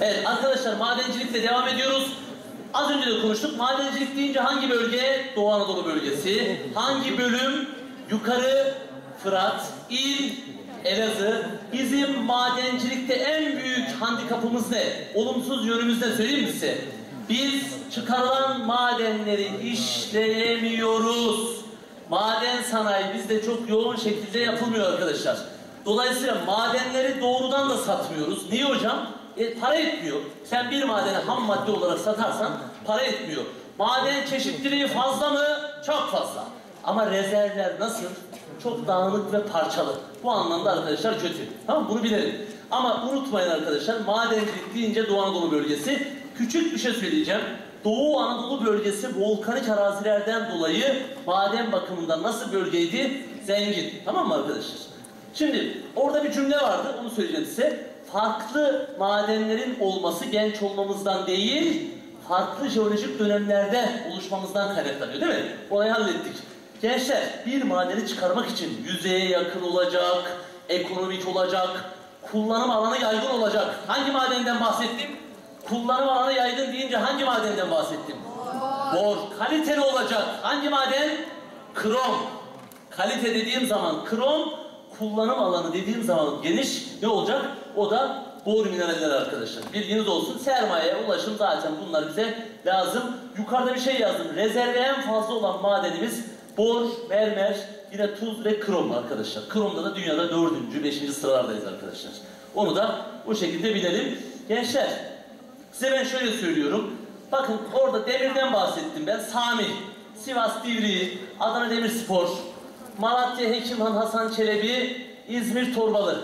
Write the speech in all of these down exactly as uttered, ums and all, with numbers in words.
Evet arkadaşlar, madencilikle devam ediyoruz. Az önce de konuştuk. Madencilik deyince hangi bölge? Doğu Anadolu bölgesi. Hangi bölüm? Yukarı Fırat, il Elazığ. Bizim madencilikte en büyük handikapımız ne? Olumsuz yönümüz ne söyleyeyim mi size? Biz çıkarılan madenleri işleyemiyoruz. Maden sanayi bizde çok yoğun şekilde yapılmıyor arkadaşlar. Dolayısıyla madenleri doğrudan da satmıyoruz. Niye hocam? E, para etmiyor. Sen bir madeni ham madde olarak satarsan para etmiyor. Maden çeşitliliği fazla mı? Çok fazla. Ama rezervler nasıl? Çok dağınık ve parçalı. Bu anlamda arkadaşlar kötü. Tamam, bunu bilelim. Ama unutmayın arkadaşlar, madencilik deyince Doğu Anadolu bölgesi. Küçük bir şey söyleyeceğim. Doğu Anadolu bölgesi volkanik arazilerden dolayı maden bakımından nasıl bölgeydi? Zengin. Tamam mı arkadaşlar? Şimdi orada bir cümle vardı, onu söyleyeceğim size. Farklı madenlerin olması genç olmamızdan değil, farklı jeolojik dönemlerde oluşmamızdan kaynaklanıyor değil mi? Olayı hallettik. Gençler, bir madeni çıkarmak için yüzeye yakın olacak, ekonomik olacak, kullanım alanı yaygın olacak. Hangi madenden bahsettim? Kullanım alanı yaygın deyince hangi madenden bahsettim? Bor. Kaliteli olacak. Hangi maden? Krom. Kalite dediğim zaman krom, kullanım alanı dediğim zaman geniş ne olacak? O da bor mineraller arkadaşlar. Bilginiz olsun. Sermayeye ulaşım zaten bunlar bize lazım. Yukarıda bir şey yazdım. Rezerve en fazla olan madenimiz bor, mermer, yine tuz ve krom arkadaşlar. Kromda da dünyada dördüncü, beşinci sıralardayız arkadaşlar. Onu da bu şekilde bilelim. Gençler, size ben şöyle söylüyorum. Bakın orada demirden bahsettim ben. Sami, Sivas Divriği, Adana Demirspor, Malatya Hekimhan Hasan Çelebi, İzmir Torbalı.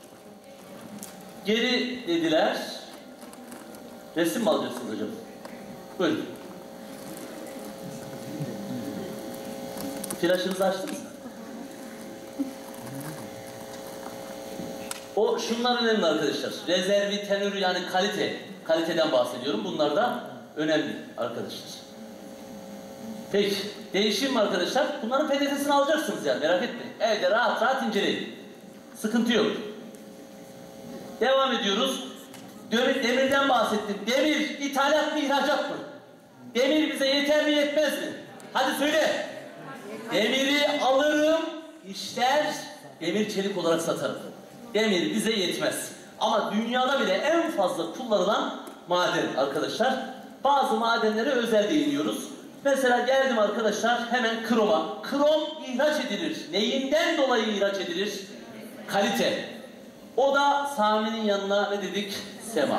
Geri dediler. Resim mi alacaksınız hocam? Buyurun. Flaşınızı açtınız mı? O şunlar önemli arkadaşlar. Rezervi, tenürü yani kalite. Kaliteden bahsediyorum. Bunlar da önemli arkadaşlar. Peki. Değişim mi arkadaşlar? Bunların P D F'sini alacaksınız yani. Merak etmeyin. Evde rahat rahat inceleyin. Sıkıntı yok. Devam ediyoruz. Demir, demirden bahsettim. Demir ithalat mı, ihracat mı? Demir bize yeter mi, yetmez mi? Hadi söyle. Demiri alırım, işler, demir çelik olarak satarım. Demir bize yetmez. Ama dünyada bile en fazla kullanılan maden arkadaşlar. Bazı madenlere özel değiniyoruz. Mesela geldim arkadaşlar hemen kroma. Krom ihraç edilir. Neyinden dolayı ihraç edilir? Kalite. O da Sami'nin yanına ne dedik? Sema.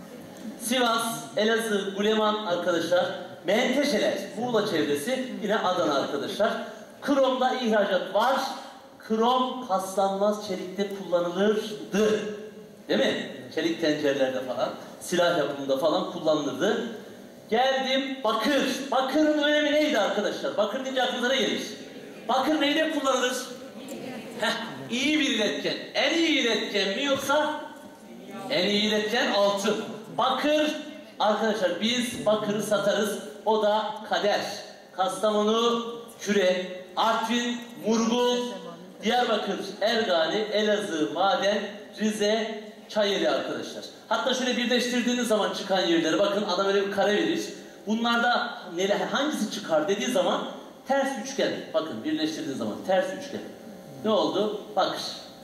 Sivas, Elazığ, Guleman arkadaşlar. Menteşeler, Muğla çevresi, yine Adana arkadaşlar. Kromda ihracat var. Krom paslanmaz çelikte kullanılırdı. Değil mi? Çelik tencerelerde falan, silah yapımında falan kullanılırdı. Geldim bakır. Bakırın önemi neydi arkadaşlar? Bakır deyince aklınıza ne gelir? Bakır neyde kullanılır? Heh, iyi bir iletken. En iyi iletken mi yoksa? En iyi iletken altın. Bakır, arkadaşlar biz bakırı satarız. O da kader. Kastamonu, Küre, Artvin, Murgul, Diyarbakır, Ergani, Elazığ, Maden, Rize, Çayeli arkadaşlar. Hatta şöyle birleştirdiğiniz zaman çıkan yerleri, bakın adam öyle bir kare verir. Bunlarda neler, hangisi çıkar dediği zaman ters üçgen. Bakın birleştirdiğiniz zaman ters üçgen. Ne oldu? Bakır.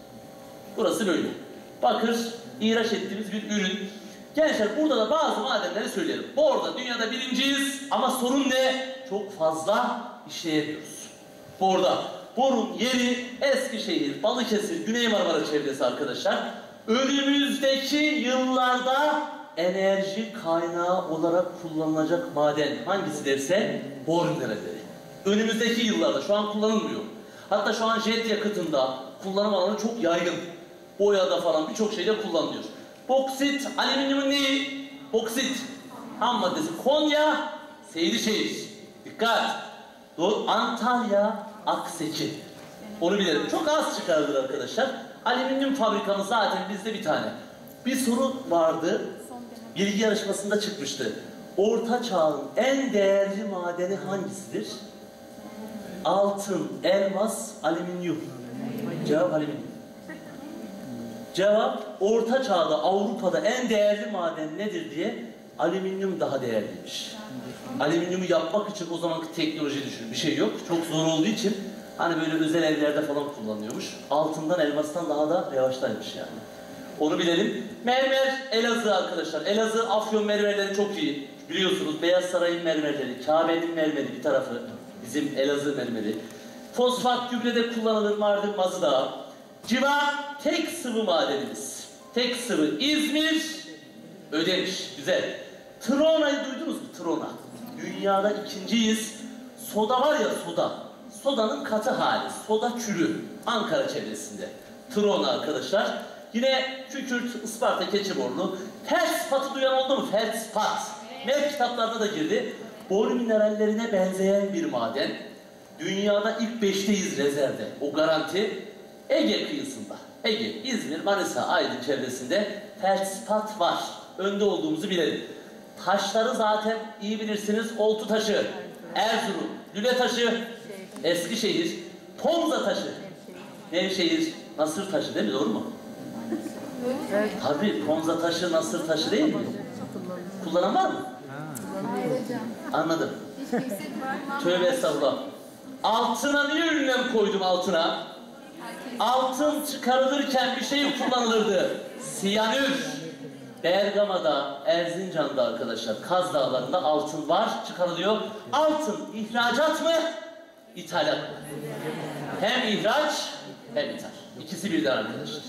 Burası böyle. Bakır, ihraç ettiğimiz bir ürün. Gençler burada da bazı madenleri söyleyelim. Borda dünyada birinciyiz ama sorun ne? Çok fazla işleyemiyoruz. Borda. Borun yeri Eskişehir, Balıkesir, Güney Marmara çevresi arkadaşlar. Önümüzdeki yıllarda enerji kaynağı olarak kullanılacak maden hangisi derse bor mineralleri. Önümüzdeki yıllarda, şu an kullanılmıyor. Hatta şu an jet yakıtında kullanım alanı çok yaygın. Boyada falan birçok şeyde kullanılıyor. Boksit, alüminyumun neyi? Boksit. Ham maddesi. Konya, Seydişehir. Dikkat. Doğru. Antalya, Akseki. Onu bilelim. Çok az çıkardır arkadaşlar. Alüminyum fabrikamız zaten bizde bir tane. Bir soru vardı. Bilgi yarışmasında çıkmıştı. Orta Çağ'ın en değerli madeni hangisidir? Altın, elmas, alüminyum. Cevap alüminyum. Cevap, Orta Çağ'da Avrupa'da en değerli maden nedir diye alüminyum daha değerliymiş. Alüminyumu yapmak için o zamanki teknoloji düşün, bir şey yok. Çok zor olduğu için hani böyle özel evlerde falan kullanıyormuş. Altından, elmastan daha da revaçtaymış yani. Onu bilelim. Mermer, Elazığ arkadaşlar. Elazığ, Afyon mermerleri çok iyi. Biliyorsunuz Beyaz Saray'ın mermerleri, Kabe'nin mermeri bir tarafı, bizim Elazığ mermeri. Fosfat gübrede kullanılır Mardin Mazıdağ. Civa, tek sıvı madenimiz. Tek sıvı İzmir, Ödemiş. Güzel. Trona'yı duydunuz mu? Trona. Dünyada ikinciyiz. Soda var ya soda. Sodanın katı hali. Soda kürü. Ankara çevresinde. Trona arkadaşlar. Yine Kükürt, Isparta, Keçibornu. Feldspath'ı duyan oldu mu? Feldspath. Mevcut kitaplarda da girdi. Bor minerallerine benzeyen bir maden. Dünyada ilk beşteyiz rezervde. O garanti Ege kıyısında. Ege, İzmir, Manisa, Aydın çevresinde feldspath var. Önde olduğumuzu bilelim. Taşları zaten iyi bilirsiniz. Oltu taşı, Erzurum, Lüle taşı, Eskişehir, Ponza taşı, Nevşehir, Nasır taşı değil mi? Doğru mu? Evet. Tabii Ponza taşı, Nasır taşı değil mi? Kullanan var mı? Hayır hocam. Anladım. Hiç eksik var mı? Tövbe estağfurullah. Altına niye ünlem koydum altına? Altın çıkarılırken bir şey kullanılırdı. Siyanür. Bergama'da, Erzincan'da arkadaşlar, Kaz Dağları'nda altın var, çıkarılıyor. Altın ihracat mı? İthalat mı? Hem ihraç hem ithal. İkisi birden arkadaşlar.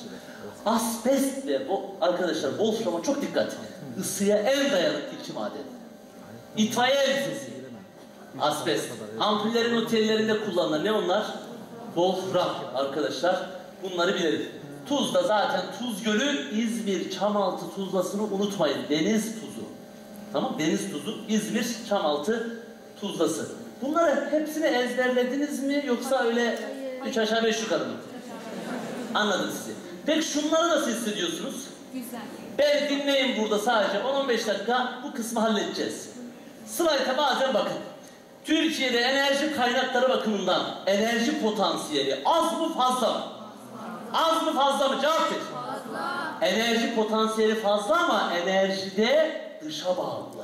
Asbest ve bu arkadaşlar Wolfram'a çok dikkat. Isıya en dayanıklı iki maden. İtfaiye elbisesi. Asbest. Ampullerin otellerinde kullanılan ne onlar? Wolfram arkadaşlar. Bunları bilelim. Tuzla zaten Tuz Gölü, İzmir, Çamaltı tuzlasını unutmayın. Deniz tuzu. Tamam, deniz tuzu, İzmir, Çamaltı tuzlası. Bunları hepsini ezberlediniz mi yoksa öyle üç aşağı beş yukarı mı? Anladım sizi. Peki şunları nasıl hissediyorsunuz? Güzel. Beni dinleyin burada sadece on on beş dakika bu kısmı halledeceğiz. Slayta bazen bakın. Türkiye'de enerji kaynakları bakımından enerji potansiyeli az mı fazla mı? Az mı fazla mı? Cevap ver. Fazla. Enerji potansiyeli fazla ama enerjide dışa bağlılar.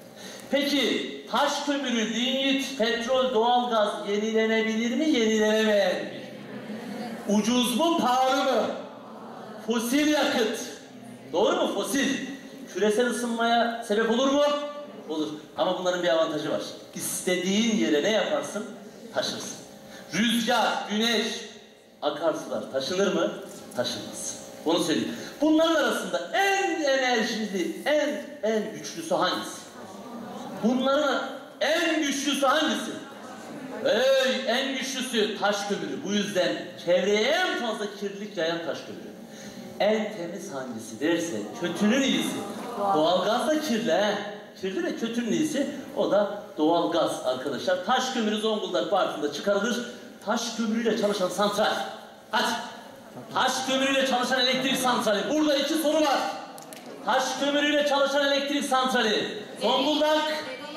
Peki taş kömürü, linyit, petrol, doğalgaz yenilenebilir mi, yenilenemeyen mi? Ucuz mu, pahalı mı? Fosil yakıt. Doğru mu? Fosil. Küresel ısınmaya sebep olur mu? Olur. Ama bunların bir avantajı var. İstediğin yere ne yaparsın? Taşırsın. Rüzgar, güneş, akarsular taşınır mı? Taşınmaz. Onu söyleyeyim. Bunların arasında en enerjili, en en güçlüsü hangisi? Bunların en güçlüsü hangisi? Ey, en güçlüsü taş kömürü. Bu yüzden çevreye en fazla kirlilik yayan taş kömürü. En temiz hangisi derse kötünün iyisi. Doğalgaz da kirli he. Kirli de kötünün iyisi. O da doğalgaz arkadaşlar. Taş kömürü Zonguldak Bartın'da çıkarılır. Taş kömürüyle çalışan santral. Hadi. Taş kömürüyle çalışan elektrik santrali. Burada iki soru var. Taş kömürüyle çalışan elektrik santrali. Zonguldak.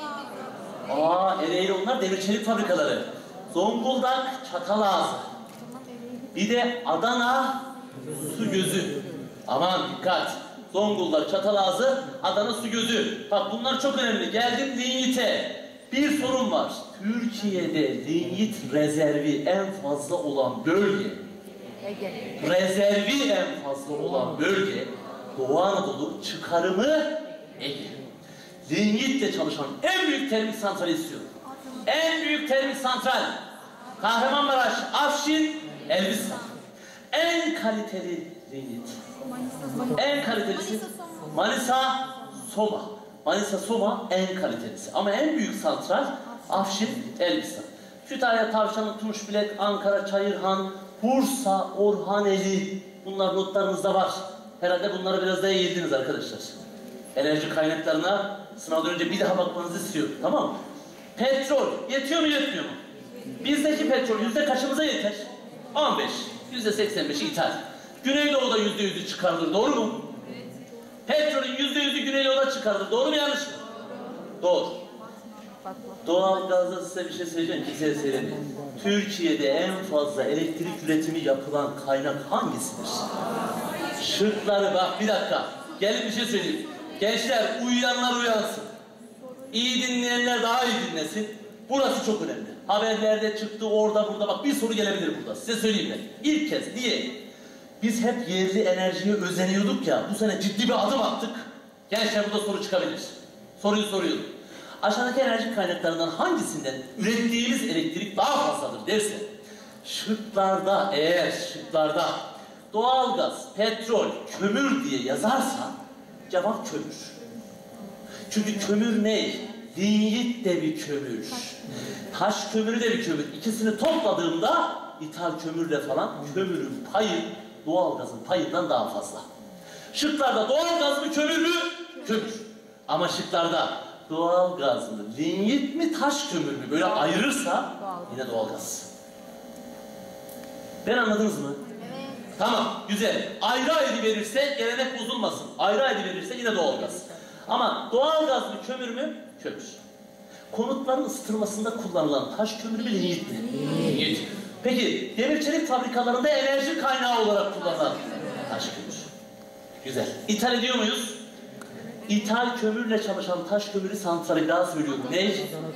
Aa, Ereğli onlar demir çelik fabrikaları. Zonguldak Çatalazı. Bir de Adana Su Gözü. Aman dikkat. Zonguldak Çatalazı, Adana Su Gözü. Bak bunlar çok önemli. Geldim linyite. Bir sorun var. Türkiye'de linyit rezervi en fazla olan bölge. Ege. Rezervi en fazla olan bölge Doğu Anadolu, çıkarımı Ege. Linyitle çalışan en büyük termik santrali istiyorum. En büyük termik santral Kahramanmaraş, Afşin, Elbistan. En kaliteli linyit. En kalitelisi Manisa, Soma. Manisa, Soma en kalitelisi. Ama en büyük santral Afşin, Elbistan. Kütahya, Tavşanlı, Tunçbilek, Ankara, Çayırhan, Bursa, Orhaneli. Bunlar notlarınızda var. Herhalde bunlara biraz daha eğildiniz arkadaşlar. Enerji kaynaklarına sınavdan önce bir daha bakmanızı istiyorum. Tamam mı? Petrol yetiyor mu yetmiyor mu? Bizdeki petrol yüzde kaçımıza yeter? on beş. Yüzde seksen beşi ithal. Güneydoğu'da yüzde yüzü çıkarılır. Doğru mu? Petrolün yüzde yüzü Güneydoğu'da çıkarılır. Doğru mu yanlış mı? Doğru. Bak bak. Doğalgazda size bir şey söyleyeceğim, kimseye söylemeyin. Türkiye'de en fazla elektrik üretimi yapılan kaynak hangisidir? Şıkları bak, bir dakika. Gelin bir şey söyleyeyim. Gençler, uyuyanlar uyansın. İyi dinleyenler daha iyi dinlesin. Burası çok önemli. Haberlerde çıktı, orada burada. Bak bir soru gelebilir burada. Size söyleyeyim ben. İlk kez niye? Biz hep yerli enerjiye özeniyorduk ya. Bu sene ciddi bir adım attık. Gençler burada soru çıkabilir. Soruyu soruyorum. Aşağıdaki enerji kaynaklarından hangisinden ürettiğimiz elektrik daha fazladır derse, şıklarda eğer şıklarda doğalgaz, petrol, kömür diye yazarsa cevap kömür. Çünkü kömür ne? Linyit de bir kömür. Taş kömürü de bir kömür. İkisini topladığımda ithal kömürle falan kömürün payı doğalgazın payından daha fazla. Şıklarda doğalgaz mı kömür mü? Kömür. Ama şıklarda doğalgaz mı, linyit mi, taş kömür mü böyle ayırırsa yine doğalgaz. Ben anladınız mı? Evet. Tamam, güzel. Ayrı ayrı verirse gelenek bozulmasın. Ayrı ayrı verirse yine doğalgaz. Ama doğalgaz mı, kömür mü? Kömür. Konutların ısıtılmasında kullanılan taş kömürü mü, linyit mi? Linyit. Peki, demir çelik fabrikalarında enerji kaynağı olarak kullanılan taş kömür. Güzel. İthal ediyor muyuz? İthal kömürle çalışan taş kömürü santrali, daha söylüyorum. Ne?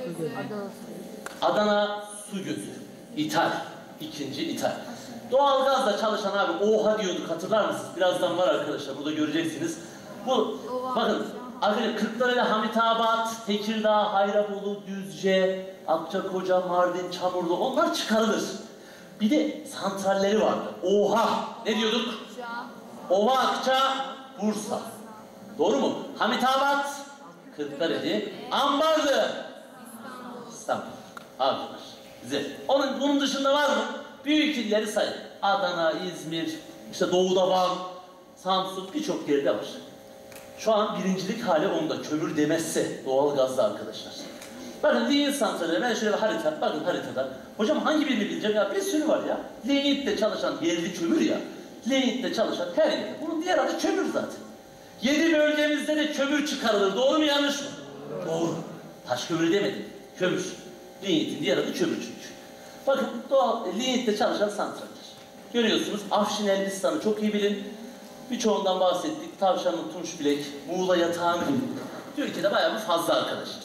Adana Su Gözü. İthal. İkinci ithal. Doğalgazla çalışan abi OHA diyorduk, hatırlar mısınız? Birazdan var arkadaşlar, burada göreceksiniz. Bu, bakın arkadaşlar, Kırklareli, Hamitabat, Tekirdağ, Hayrabolu, Düzce, Akçakoca, Mardin, Çamurlu, onlar çıkarılır. Bir de santralleri vardı. OHA. Ne diyorduk? Ova, Akça, Bursa. Doğru mu? Hamitabat, Kırklareli, Ambarlı, İstanbul. Abi var. Güzel. Onun, bunun dışında var mı? Büyük illeri sayın. Adana, İzmir, işte Doğu'da Van, Samsun, birçok yerde var. Şu an birincilik hali onda. Kömür demezse doğalgazda arkadaşlar. Bakın linyit santrali, ben şöyle bir harita, bakın haritada. Hocam hangi birini bileceğim ya? Bir sürü var ya. Linyitte çalışan yerli kömür ya. Linyitte çalışan her yerde. Bunun diğer adı kömür zaten. Yedi bölgemizde de kömür çıkarılır. Doğru mu, yanlış mı? Doğru. Taş kömürü demedim. Kömür. Linyitin diğer adı kömür çünkü. Bakın doğal, linyitte çalışan santraller. Görüyorsunuz, Afşin Elbistan'ı çok iyi bilin. Birçoğundan bahsettik. Tavşanlı Tunç Bilek, Muğla Yatağan. Türkiye'de bayağı bir fazla arkadaşlar.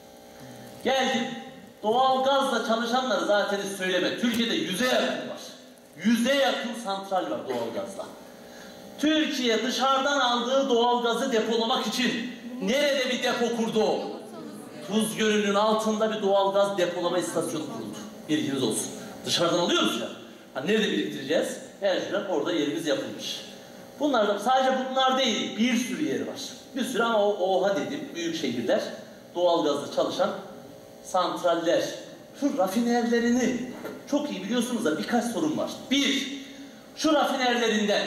Geldim. Doğalgazla çalışanları zaten hiç söyleme. Türkiye'de yüze yakın var. Yüze yakın santral var doğalgazla. Türkiye dışarıdan aldığı doğalgazı depolamak için nerede bir depo kurdu o? Tuz Gölü'nün altında bir doğalgaz depolama istasyonu kuruldu. Bilginiz olsun. Dışarıdan alıyoruz ya. Ha, nerede biriktireceğiz? Her şey orada yerimiz yapılmış. Bunlar da sadece bunlar değil, bir sürü yeri var. Bir sürü ama o OHA dedim, büyük şehirler, doğalgazla çalışan santraller, şu rafinerlerini çok iyi biliyorsunuz da birkaç sorun var. Bir, şu rafinerlerinden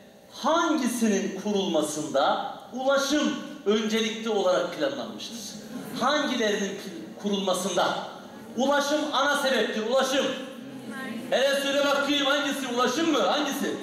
hangisinin kurulmasında ulaşım öncelikli olarak planlanmıştır? Hangilerinin kurulmasında? Ulaşım ana sebeptir, ulaşım. Hele söyle bakayım, hangisi? Ulaşım mı? Hangisi?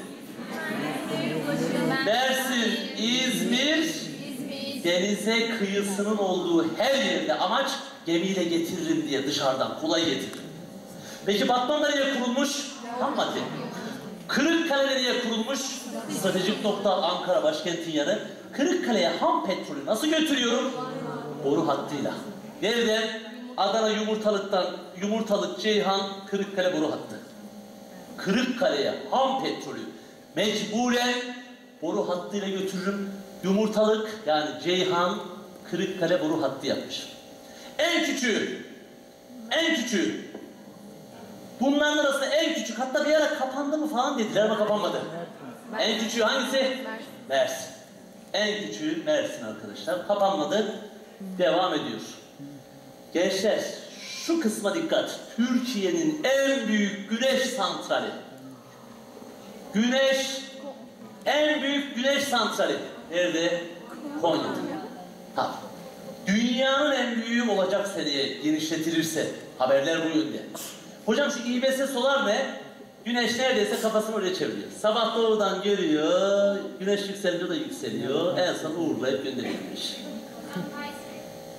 Mersin, İzmir, denize kıyısının olduğu her yerde amaç gemiyle getiririm diye dışarıdan kolay getiririm. Peki Batman nereye kurulmuş? Ham madde. Kırıkkale nereye kurulmuş? Stratejik nokta Ankara, başkentin yanı. Kırıkkale'ye ham petrolü nasıl götürüyorum? Boru hattıyla. Nereden? Adana Yumurtalık'tan, Yumurtalık, Ceyhan, Kırıkkale boru hattı. Kırıkkale'ye ham petrolü mecburen boru hattıyla götürürüm. Yumurtalık, yani Ceyhan, Kırıkkale boru hattı yapmış. En küçüğü, en küçüğü. Bunların arasında en küçük, hatta bir ara kapandı mı falan dediler ama kapanmadı. En küçüğü hangisi? Mersin. En küçüğü Mersin arkadaşlar. Kapanmadı. Devam ediyor. Gençler, şu kısma dikkat. Türkiye'nin en büyük güneş santrali. Güneş, en büyük güneş santrali. Nerede? Konya'da. Tamam. Dünyanın en büyüğü olacak seneye genişletilirse. Haberler bu yönde. Hocam şu İ B S Solar ne? Güneş neredeyse kafasını oraya çeviriyor. Sabah doğudan geliyor, güneş yükseliyor da yükseliyor. En son uğurlayıp gönderiyormuş.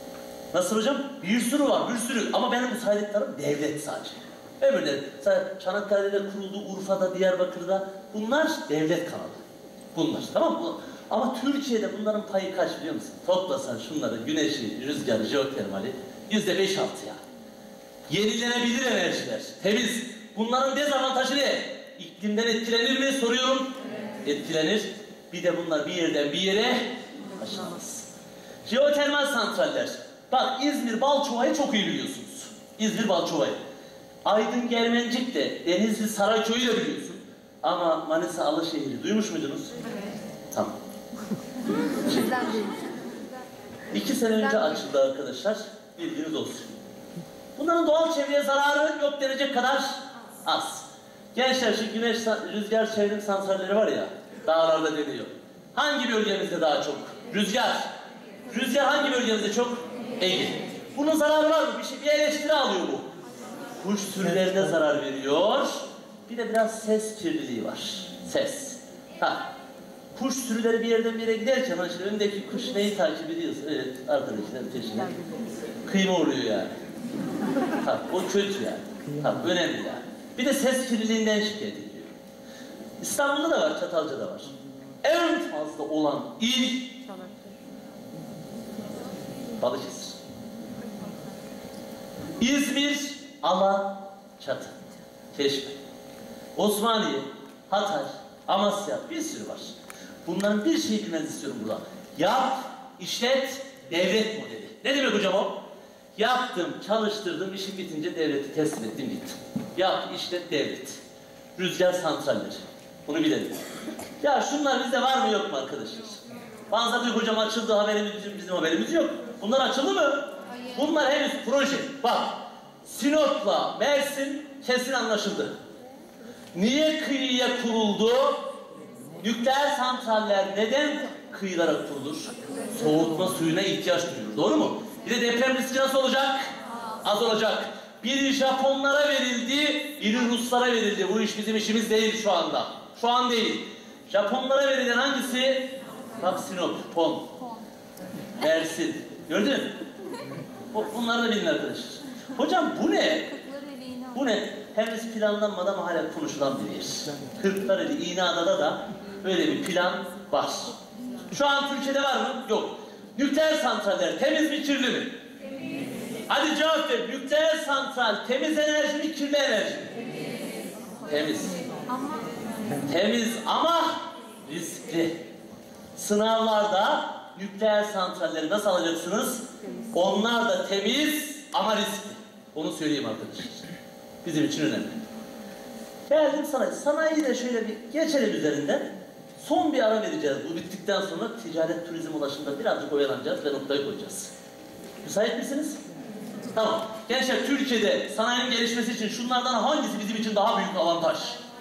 Nasıl hocam? Bir sürü var, bir sürü. Ama benim bu saydıklarım devlet sadece. Öbürleri, Çanakkale'de kuruldu, Urfa'da, Diyarbakır'da. Bunlar devlet kanalı. Bunlar, tamam mı? Ama Türkiye'de bunların payı kaç biliyor musun? Toplasan şunları, güneşi, rüzgarı, jeotermali, yüzde beş altı ya. Yenilenebilir enerjiler, temiz. Bunların dezavantajı ne? İklimden etkilenir mi? Soruyorum. Evet. Etkilenir. Bir de bunlar bir yerden bir yere taşınmaz. Jeotermal santraller. Bak İzmir Balçova'yı çok iyi biliyorsunuz. İzmir Balçova'yı. Aydın Germencik de Denizli Sarayköy'ü de biliyorsun. Ama Manisa Alaşehir'i duymuş muydunuz? Evet. Tamam. Bizden değil. İki sene önce açıldı arkadaşlar. Bilginiz olsun. Bunların doğal çevreye zararı yok denecek kadar az. Gençler şu güneş rüzgar çevrim santralleri var ya, dağlarda deniyor. Hangi bölgemizde daha çok? Rüzgar. Rüzgar hangi bölgemizde çok? Ege. Bunun zararı var mı? Bir, şey, bir eleştiri alıyor bu. Kuş türlerine zarar veriyor. Bir de biraz ses kirliliği var. Ses. Ha. Kuş sürüleri bir yerden bir yere giderken hani işte öndeki kuş neyi takip ediyorsa evet arkadaşlar peşine kıyma oluyor yani. Ha, o kötü yani. Ha, önemli yani. Bir de ses kirliliğinden şikayet ediyor. İstanbul'da da var, Çatalca'da var. En fazla olan il Balıkesir. İzmir, Alaçatı, Çeşme, Osmaniye, Hatay, Amasya bir sürü var. Bunların bir şey bilmenizi istiyorum burada. Yap, işlet, devlet modeli. Ne demek hocam o? Yaptım, çalıştırdım, işim bitince devleti teslim ettim, gittim. Yap, işlet, devlet. Rüzgar santralleri. Bunu bilelim. Ya şunlar bizde var mı yok mu arkadaşlar? Bazıları diyor hocam açıldı, haberimiz bizim, bizim haberimiz yok. Bunlar açıldı mı? Hayır. Bunlar henüz proje. Bak, Sinop'la Mersin kesin anlaşıldı. Niye kıyıya kuruldu? Nükleer santraller neden kıyılara kurulur? Soğutma suyuna ihtiyaç duyulur. Doğru mu? Bir de deprem riski nasıl olacak? Az olacak. Biri Japonlara verildi, biri Ruslara verildi. Bu iş bizim işimiz değil şu anda. Şu an değil. Japonlara verilen hangisi? Bak Sinop, Pon, Mersin. Gördün mü? Bunları da bilin arkadaşlar. Hocam bu ne? Bu ne? Henüz planlanmadan ama hala konuşulan bir yer. Kırklareli, İğneada'da da böyle bir plan var. Şu an Türkiye'de var mı? Yok. Nükleer santraller temiz mi, kirli mi? Temiz. Hadi cevap ver. Nükleer santral temiz enerji mi, kirli enerji mi? Temiz. Temiz. Ama... Temiz ama riskli. Sınavlarda nükleer santralleri nasıl alacaksınız? Onlar da temiz ama riskli. Onu söyleyeyim arkadaşlar. Bizim için önemli. Geldim sanayi. Sanayiyi de şöyle bir geçelim üzerinden. Son bir ara vereceğiz. Bu bittikten sonra ticaret, turizm, ulaşımda birazcık oyalanacağız ve noktayı koyacağız. Müsait misiniz? Tamam. Gençler Türkiye'de sanayinin gelişmesi için şunlardan hangisi bizim için daha büyük avantaj?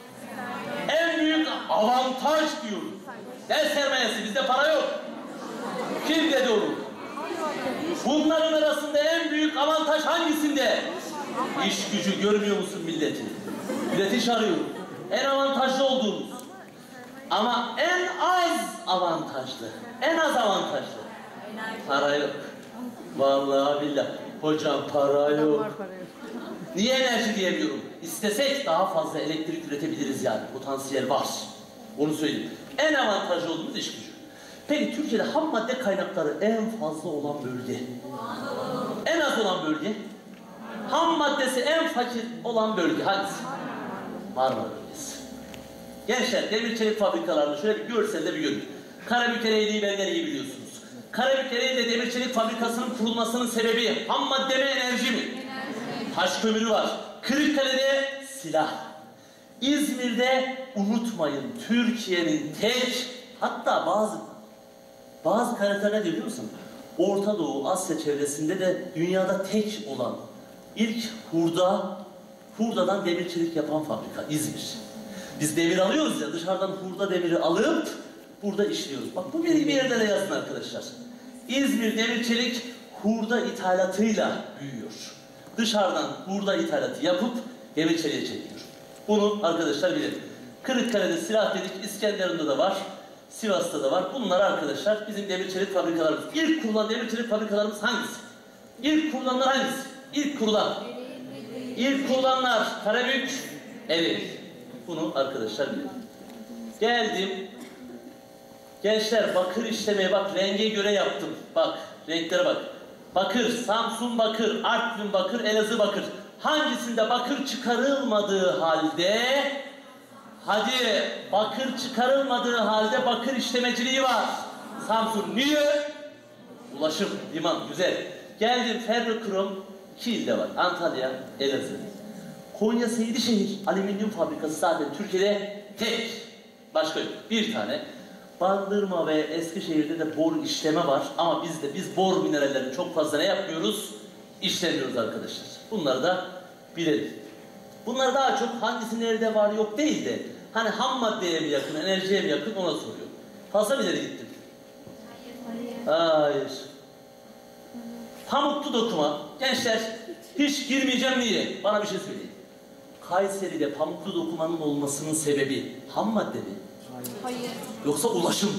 En büyük avantaj diyoruz. Gel sermayesi, bizde para yok. Kim dedi onu? Bunların arasında en büyük avantaj hangisinde? İş gücü görmüyor musun milleti? Millet iş arıyor. En avantajlı olduğumuz. Ama en az avantajlı. En az avantajlı. Para yok. Vallahi billahi. Hocam para yok. Niye enerji diyemiyorum? İstesek daha fazla elektrik üretebiliriz yani. Potansiyel var. Onu söyleyeyim. En avantajlı olduğumuz iş gücü. Peki Türkiye'de ham madde kaynakları en fazla olan bölge? En az olan bölge? Ham maddesi en fakir olan bölge hangisi? Marmara bölgesi. Gençler demir çelik fabrikalarını şöyle bir görselde bir görün. Karabük'ü benden iyi biliyorsunuz. Karabük'te demir çelik fabrikasının kurulmasının sebebi ham madde mi, enerji mi? Enerji. Taş kömürü var. Kırıkkale'de silah. İzmir'de unutmayın Türkiye'nin tek, hatta bazı bazı kaynaklar ne diyor biliyor musun? Orta Doğu, Asya çevresinde de dünyada tek olan ilk hurda, hurdadan demir çelik yapan fabrika İzmir. Biz demir alıyoruz ya, dışarıdan hurda demiri alıp burada işliyoruz. Bak bu bir, bir yerde de yazın arkadaşlar. İzmir demir çelik hurda ithalatıyla büyüyor. Dışarıdan hurda ithalatı yapıp demir çeliğe çekiyor. Bunu arkadaşlar bilelim. Kırıkkale'de silah dedik, İskenderun'da da var, Sivas'ta da var. Bunlar arkadaşlar bizim demir çelik fabrikalarımız. İlk kurulan demir çelik fabrikalarımız hangisi? İlk kurulanlar hangisi? İlk kurulan. İlk kurulanlar Karabük, Ereğli. Bunu arkadaşlar bilin. Geldim. Gençler bakır işlemeye bak, renge göre yaptım. Bak, renklere bak. Bakır, Samsun bakır, Artvin bakır, Elazığ bakır. Hangisinde bakır çıkarılmadığı halde, hadi bakır çıkarılmadığı halde bakır işlemeciliği var. Samsun. Niye? Ulaşım, liman, güzel. Geldim ferrokrom, iki ilde var. Antalya, Elazığ. Konya Seydişehir alüminyum fabrikası zaten Türkiye'de tek. Başka yok. Bir tane. Bandırma ve Eskişehir'de de bor işleme var. Ama bizde biz bor minerallerini çok fazla ne yapmıyoruz? İşlemiyoruz arkadaşlar. Bunları da bilelim. Bunlar daha çok hangisi nerede var yok değil de hani ham maddeye mi yakın, enerjiye mi yakın ona soruyor. Fazla mı ileri gittim? Hayır. Pamuklu dokuma. Gençler hiç girmeyeceğim niye? Bana bir şey söyleyin. Kayseri'de pamuklu dokumanın olmasının sebebi ham madde mi? Hayır. Yoksa ulaşım mı?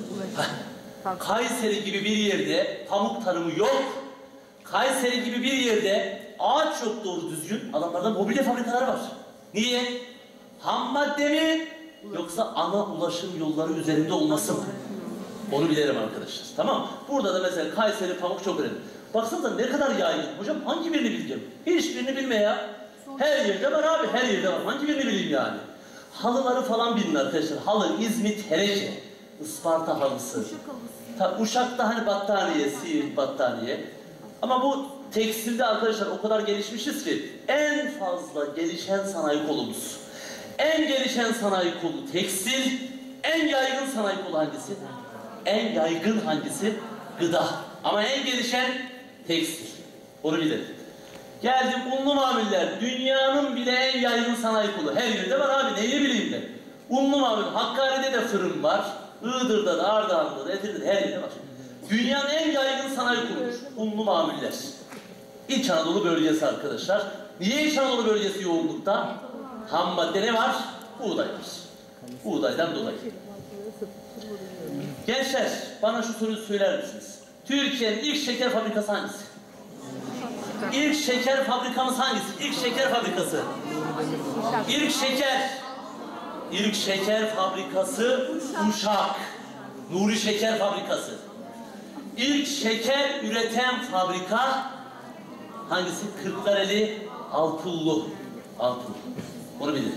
Kayseri gibi bir yerde pamuk tarımı yok. Kayseri gibi bir yerde ağaç yok doğru düzgün. Adamlarda mobilya fabrikaları var. Niye? Ham madde mi? Yoksa ana ulaşım yolları üzerinde olması mı? Onu bilelim arkadaşlar. Tamam. Burada da mesela Kayseri pamuk çok önemli. Baksanıza ne kadar yaygın. Hocam hangi birini bileceğim? Hiçbirini bilme ya. Her yerde var abi. Her yerde var. Hangi birini bileyim yani? Halıları falan bilin arkadaşlar. Halı, İzmit, Herece, Isparta halısı. Tabi Uşak'ta hani battaniye, Siirt battaniye. Ama bu tekstilde arkadaşlar o kadar gelişmişiz ki en fazla gelişen sanayi kolumuz. En gelişen sanayi kolu tekstil, en yaygın sanayi kolu hangisi? En yaygın hangisi? Gıda. Ama en gelişen tekstil. Onu bilelim. Geldim unlu mamuller. Dünyanın bile en yaygın sanayi kolu. Her yerde var abi. Neyi bileyim ben? Unlu mamul. Hakkari'de de fırın var. Iğdır'da da, Ardahan'da da, Edirne'de her yerde var. Dünyanın en yaygın sanayi koludur. Unlu mamuller. İç Anadolu bölgesi arkadaşlar. Niye İç Anadolu bölgesi yoğunlukta? Ham madde ne var? Buğday var. Buğdaydan dolayı. Gençler bana şu soruyu söyler misiniz? Türkiye'nin ilk şeker fabrikası hangisi? İlk şeker fabrikamız hangisi? İlk şeker fabrikası. İlk şeker. İlk şeker fabrikası Uşak. Nuri Şeker Fabrikası. İlk şeker üreten fabrika hangisi? Kırklareli Alpullu. Alpullu. Onu bilin.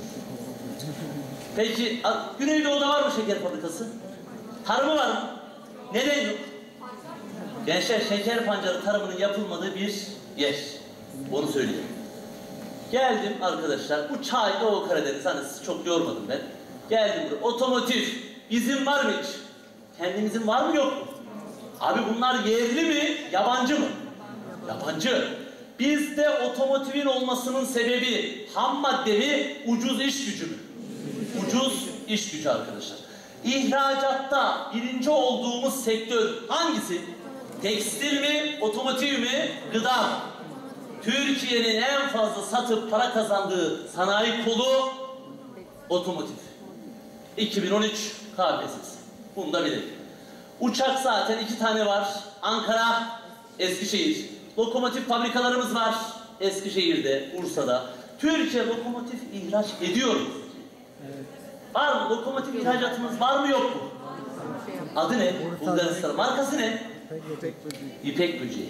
Peki Güneydoğu'da var mı şeker fabrikası? Tarımı var mı? Neden yok? Gençler şeker pancarı tarımının yapılmadığı bir yer. Onu söyleyeyim. Geldim arkadaşlar. Bu çay Doğu Karadeniz. Hani sizi çok yormadım ben. Geldim buraya. Otomotiv. İzin var mı hiç? Kendinizin var mı yok mu? Abi bunlar yerli mi? Yabancı mı? Yabancı. Bizde otomotivin olmasının sebebi ham madde mi? Ucuz iş gücü mü? Ucuz iş gücü arkadaşlar. İhracatta birinci olduğumuz sektör hangisi? Tekstil mi? Otomotiv mi? Gıda mı? Türkiye'nin en fazla satıp para kazandığı sanayi kolu otomotiv. iki bin on üç K P S S. Bunu da bilelim. Uçak zaten iki tane var. Ankara, Eskişehir. Lokomotif fabrikalarımız var. Eskişehir'de, Bursa'da. Türkiye lokomotif ihraç ediyor. Evet. Var mı? Lokomotif ihracatımız var mı yok mu? Adı ne? Bulgaristan. Markası ne? İpek böceği. İpek böceği.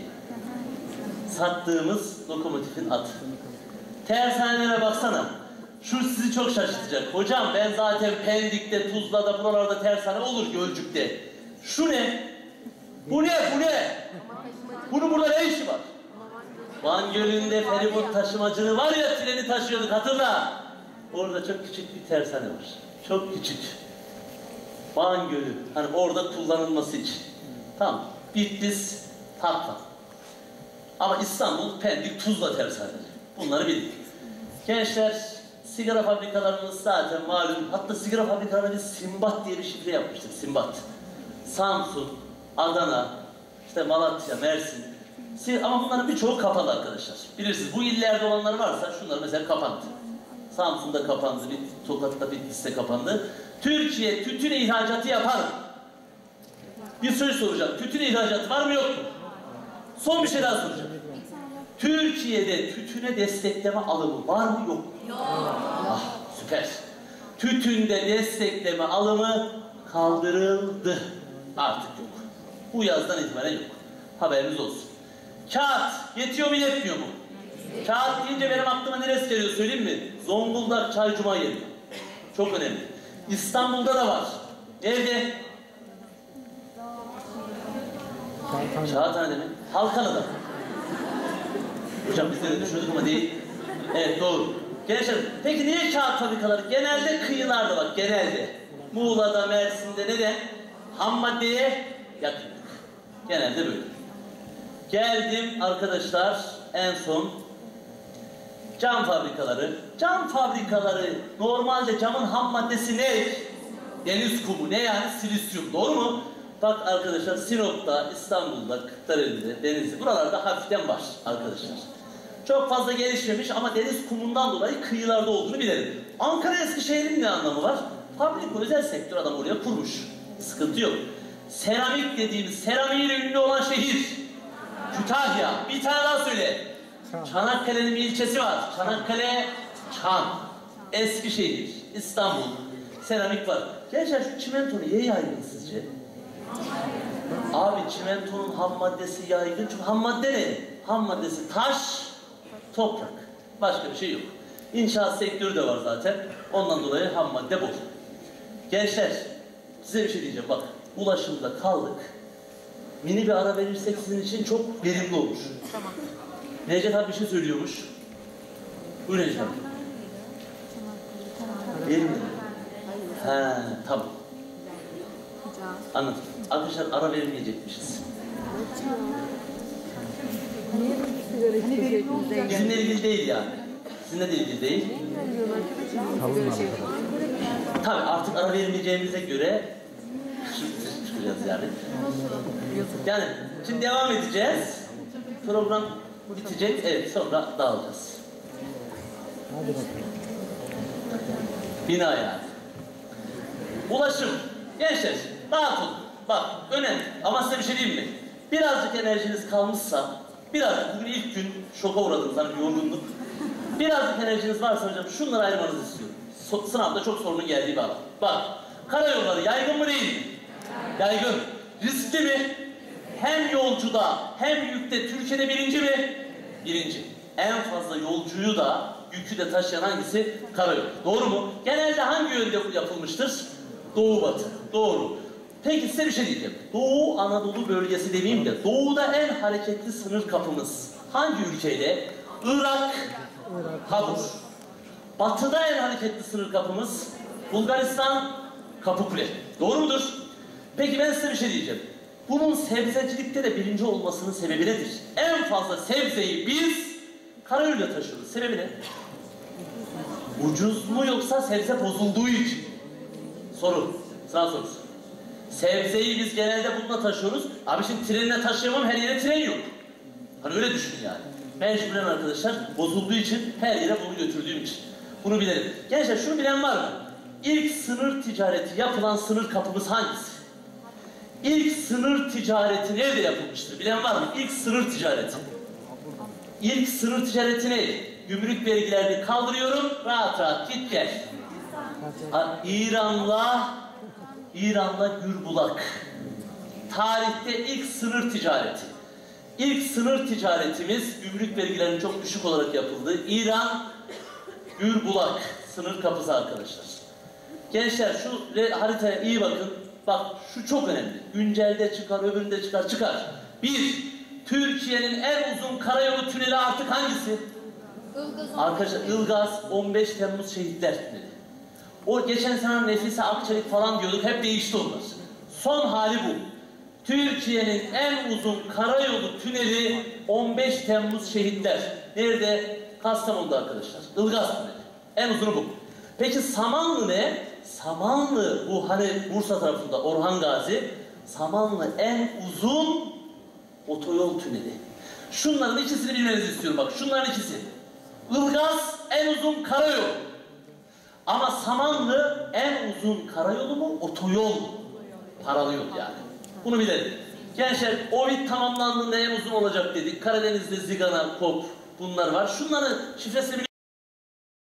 Sattığımız lokomotifin adı. Tersanelere baksana. Şu sizi çok şaşırtacak. Hocam ben zaten Pendik'te, Tuzla'da, buralarda tersane olur, Gölcük'te. Şu ne? Bu ne? Bu ne? Bunun burada ne işi var? Van Gölü'nde feribot taşımacılığı var ya, treni taşıyorduk hatırla. Orada çok küçük bir tersane var. Çok küçük. Van Gölü. Hani orada kullanılması için. Tamam. Bitlis, Tatvan. Ama İstanbul, Pendik, Tuzla tersaneleri. Bunları bildik. Gençler, sigara fabrikalarımız zaten malum. Hatta sigara fabrikalarına biz Simbat diye bir şifre yapmıştık. Simbat. Samsun, Adana, işte Malatya, Mersin. Ama bunların birçoğu kapalı arkadaşlar. Bilirsiniz bu illerde olanlar varsa şunlar mesela kapandı. Samsun'da kapandı, Tokat'ta, Bitlis'te kapandı. Türkiye tütün ihracatı yapar mı? Bir soru soracağım. Tütün ihracatı var mı yok mu? Son bir şey daha soracağım. Türkiye'de tütüne destekleme alımı var mı yok mu? Yok. Ah süper. Tütünde destekleme alımı kaldırıldı. Artık yok. Bu yazdan itibaren yok. Haberiniz olsun. Kağıt yetiyor mu yetmiyor mu? Kağıt deyince benim aklıma neresi geliyor söyleyeyim mi? Zonguldak Çaycuma geliyor. Çok önemli. İstanbul'da da var. Nerede? Kağıthane mi? Halkalı'da. Hocam biz de düşündük ama değil. Evet doğru. Gençler, peki niye kağıt fabrikaları? Genelde kıyılarda bak, genelde. Muğla'da, Mersin'de neden? Ham maddeye yakınlık. Genelde böyle. Geldim arkadaşlar en son cam fabrikaları. Cam fabrikaları normalde camın ham maddesi ne? Deniz kumu, ne yani? Silisyum, doğru mu? Bak arkadaşlar Sinop'ta, İstanbul'da, Kırklareli'de, Denizli, buralarda hafiften var arkadaşlar. Çok fazla gelişmemiş ama deniz kumundan dolayı kıyılarda olduğunu bilelim. Ankara Eskişehir'in ne anlamı var? Fabrika, özel sektör adam oraya kurmuş. Sıkıntı yok. Seramik dediğimiz, seramiğiyle ünlü olan şehir. Kütahya. Bir tane daha söyle. Çanakkale'nin bir ilçesi var. Çanakkale, Çan. Eskişehir, İstanbul. Seramik var. Gençler şu çimentonu niye yaygın sizce? Abi çimentonun ham maddesi yaygın çünkü ham madde ne? Ham maddesi taş, toprak. Başka bir şey yok. İnşaat sektörü de var zaten. Ondan dolayı ham madde bol. Gençler size bir şey diyeceğim bak. Ulaşımda kaldık. Mini bir ara verirsek sizin için çok verimli olur. Tamam. Necdet abi bir şey söylüyormuş. Buyur Necdet abi. Verimli. He tamam. Anladım. Arkadaşlar ara vermeyecekmişiz. Bizimle ilgili değil yani. Sizinle de ilgili değil. Tabii artık ara vermeyeceğimize göre çıkacağız yani. Yani şimdi devam edeceğiz. Program bitecek. Evet sonra dağılacağız. Bina yani. Ulaşım. Gençler rahat olun. Bak önemli ama size bir şey diyeyim mi? Birazcık enerjiniz kalmışsa, birazcık bugün ilk gün şoka uğradınız hani yorgunluk. Birazcık enerjiniz varsa hocam şunları ayırmanızı istiyorum. So sınavda çok sorunun geldiği bir alan. Bak karayolları yaygın mı değil mi? Yaygın. Riskli mi? Hem yolcuda hem yükte Türkiye'de birinci mi? Birinci. En fazla yolcuyu da yükü de taşıyan hangisi? Karayol. Doğru mu? Genelde hangi yönde yapılmıştır? Doğu batı. Doğru. Peki size bir şey diyeceğim. Doğu Anadolu bölgesi demeyeyim de doğuda en hareketli sınır kapımız hangi ülkeyle? Irak, Habur. Batıda en hareketli sınır kapımız Bulgaristan, Kapıkule. Doğru mudur? Peki ben size bir şey diyeceğim. Bunun sebzecilikte de birinci olmasının sebebi nedir? En fazla sebzeyi biz karayoluyla taşıyoruz. Sebebi ne? Ucuz mu yoksa sebze bozulduğu için? Soru. Sınav sorusu. Sebzeyi biz genelde bununla taşıyoruz. Abi şimdi trenle taşıyamam, her yere tren yok. Hani öyle düşünün yani. Mecburen arkadaşlar bozulduğu için her yere bunu götürdüğüm için. Bunu bilelim. Gençler şunu bilen var mı? İlk sınır ticareti yapılan sınır kapımız hangisi? İlk sınır ticareti nerede yapılmıştır? Bilen var mı? İlk sınır ticareti. İlk sınır ticareti ne? Gümrük vergilerini kaldırıyorum, rahat rahat git gel. İran'la İran'la Gürbulak. Tarihte ilk sınır ticareti. İlk sınır ticaretimiz gümrük vergilerinin çok düşük olarak yapıldığı İran Gürbulak sınır kapısı arkadaşlar. Gençler şu haritaya iyi bakın. Bak şu çok önemli. Güncelde çıkar, öbüründe çıkar, çıkar. Bir, Türkiye'nin en uzun karayolu tüneli artık hangisi? Ilgaz. Arkadaşlar Ilgaz on beş Temmuz Şehitler Tüneli. O geçen sene Nefise Akçelik falan diyorduk, hep değişti onlar. Son hali bu. Türkiye'nin en uzun karayolu tüneli on beş Temmuz Şehitler. Nerede? Kastamonu'da arkadaşlar. Ilgaz Tüneli. En uzunu bu. Peki Samanlı ne? Samanlı, bu hani Bursa tarafında Orhan Gazi. Samanlı en uzun otoyol tüneli. Şunların ikisini bilmenizi istiyorum bak. Şunların ikisi. Ilgaz en uzun karayol. Ama Samanlı en uzun karayolu mu? Otoyol. Paralı yol yani. Bunu bilelim. Gençler Ovid tamamlandığında en uzun olacak dedik. Karadeniz'de Zigana, Kop bunlar var. Şunların şifresini